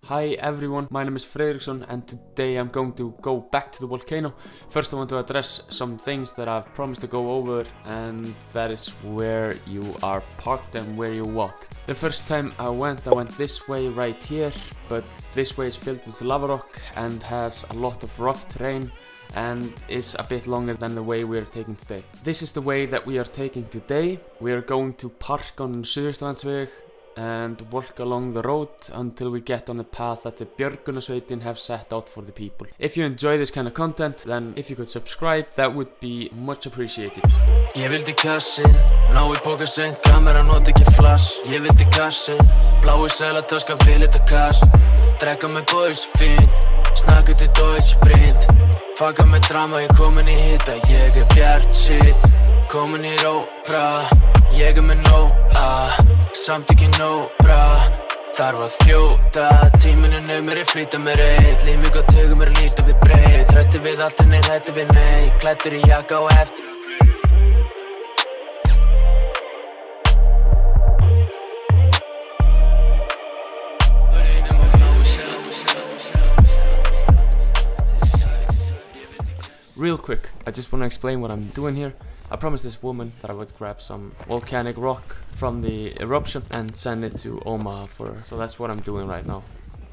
Hi everyone, my name is Fredriksson and today I'm going to go back to the volcano. First I want to address some things that I've promised to go over, and that is where you are parked and where you walk. The first time I went this way right here, but this way is filled with lava rock and has a lot of rough terrain and is a bit longer than the way we are taking today. This is the way that we are taking today. We are going to park on Suðurstrandsveg and walk along the road until we get on the path that the Björgunarsveitin have set out for the people. If you enjoy this kind of content, then if you could subscribe, that would be much appreciated. Ég vildi kassi, ná í pókasinn, kamera nota ekki flash. Ég vildi kassi, blái selatöska, vil þetta kass. Drekka með boys, fínt, snakka til Deutsch, brint. Faka með drama, ég komin í hita, ég bjartsýnn. Komin í rópra, ég með nóg, samt ekki nóg bra. Þarf að þjóta, tíminn numur, ég flýta mér eitt. Líf mig á tugum, lítið við breytt. Hræddur við allt en hræddur við nei. Klæddur í jakka og eftir. Real quick, I just want to explain what I'm doing here. I promised this woman that I would grab some volcanic rock from the eruption and send it to Omaha for her. So that's what I'm doing right now.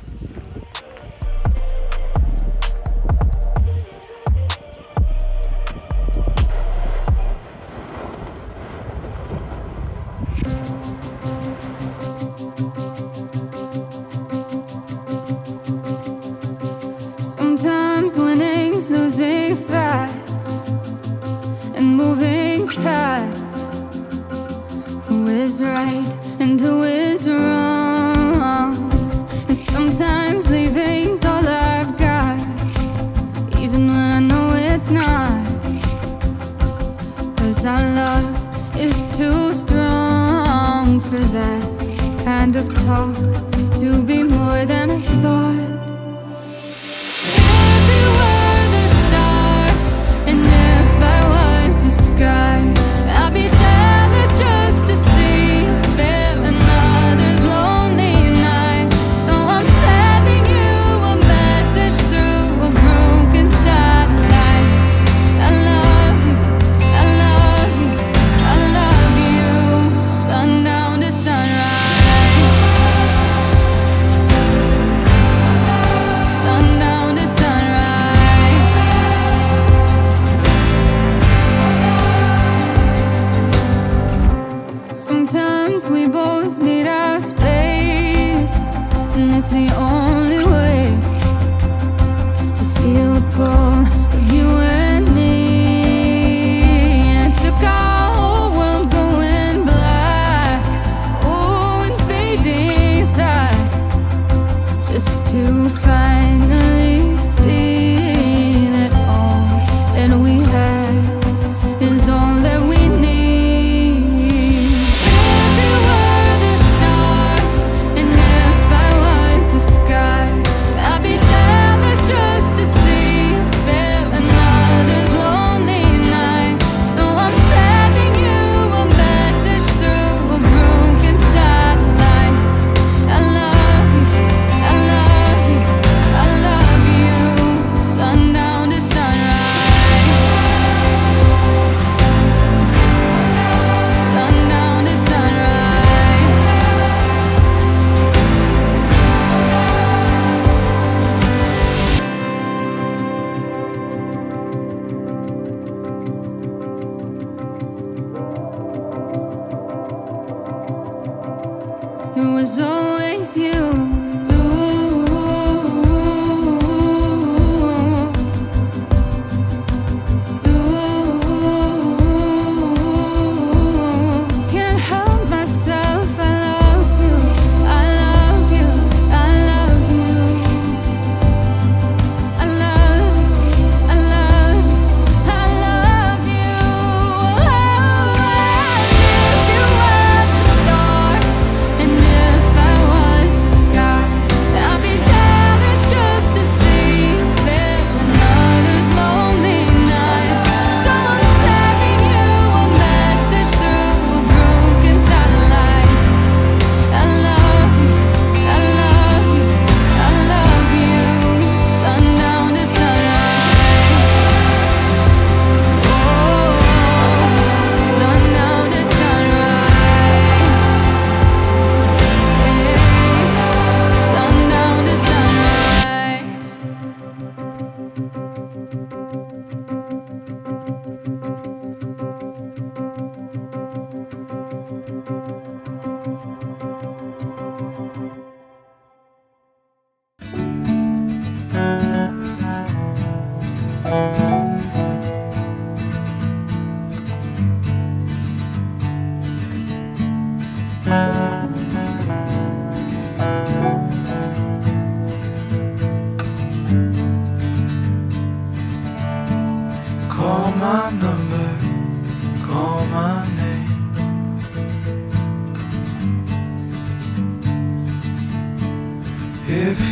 Sometimes winning's losing fast and moving past who is right and who is wrong. And sometimes leaving's all I've got, even when I know it's not. 'Cause our love is too strong for that kind of talk to be more than a thought. I'll be jealous just to see you feel another's lonely night. So I'm sending you a message through a broken satellite. I love you, I love you, I love you. Sundown to sunrise.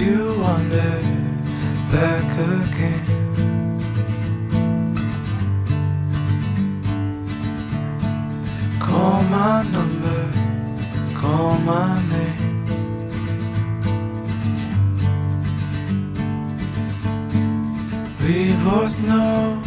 you wander back again. Call my number, call my name. We both know